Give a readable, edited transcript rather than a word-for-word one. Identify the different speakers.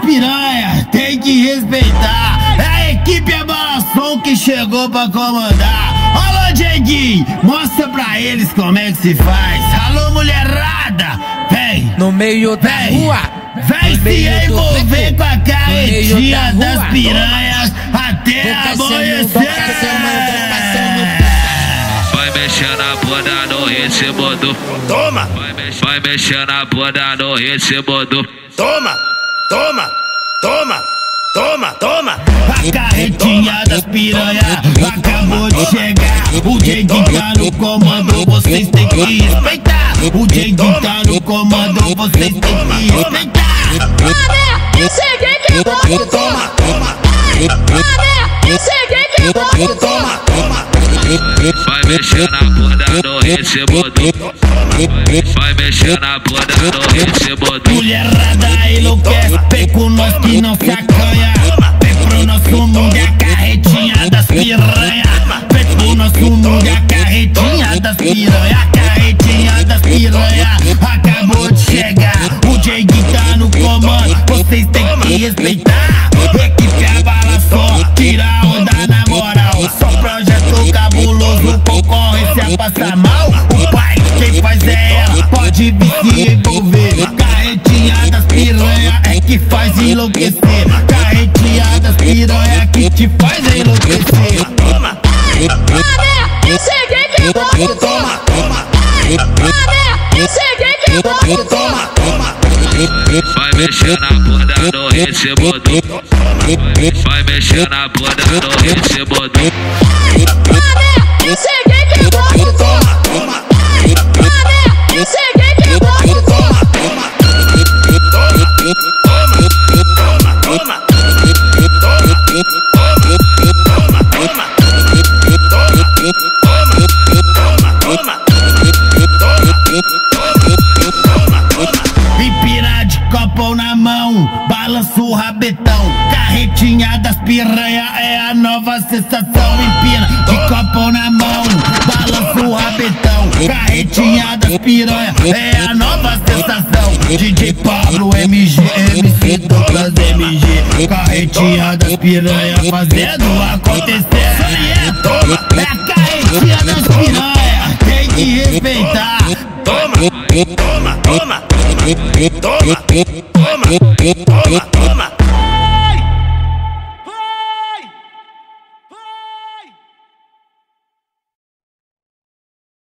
Speaker 1: piranhas, tem que respeitar. É a equipe Abalação que chegou pra comandar. Alô, Dieguinho, mostra pra eles como é que se faz. Alô, mulherada, vem
Speaker 2: no meio da rua,
Speaker 1: vem se envolver com a carretinha das piranhas até amanhecer.
Speaker 3: Vai mexer na bunda no ritmo do
Speaker 4: Toma!
Speaker 3: Vai mexer na bunda no ritmo do
Speaker 4: Toma! Toma! Toma! Toma! Toma!
Speaker 1: A carretinha das piranhas acabou de chegar. O Dieguinho tá no comando, vocês têm que respeitar. O Dieguinho tá no comando, vocês têm que respeitar.
Speaker 5: Mané, eu cheguei que
Speaker 4: Toma! Toma!
Speaker 5: Mané, eu cheguei que
Speaker 4: Toma! Toma!
Speaker 3: Vai mexer na bunda no ritmo do Vai mexer na bunda no ritmo do
Speaker 1: Mulherada enlouquece, vem com nós que não se acanha. Vem pro nosso mundo e a carretinha das piranhas. Vem pro nosso mundo e a carretinha das piranhas. A carretinha das piranhas acabou de chegar. O Dieguinho tá no comando, vocês têm que respeitar. Equipe Abalação, tira a onda na moral. Só projeto cabuloso, concorrência passa mal. O pai, quem faz é ela, pode vir se envolver. Carretinha das piranhas é que faz enlouquecer. Carretinha das piranhas que te faz enlouquecer.
Speaker 4: Toma!
Speaker 5: Mané, eu cheguei que
Speaker 4: Toma! Toma!
Speaker 5: Mané, eu cheguei que
Speaker 4: Toma! Toma!
Speaker 3: Vai mexer na bunda no ritmo do Vai mexer na bunda no ritmo do
Speaker 5: Mané, eu cheguei que
Speaker 4: Toma! Toma!
Speaker 5: Mané, eu cheguei que
Speaker 4: Toma! Toma! Toma! Toma!
Speaker 1: Empina de copão na mão, balança o rabetão. Carretinha das piranhas é a nova sensação. Empina de copão na mão, balança o rabetão. Carretinha das piranhas é a nova sensação. DjPablo MG, MC Douglas MG. Carretinha das piranhas fazendo acontecer. É a carretinha das piranhas, tem que respeitar.
Speaker 4: Toma! Toma! Toma! Toma! Toma! Toma! Toma!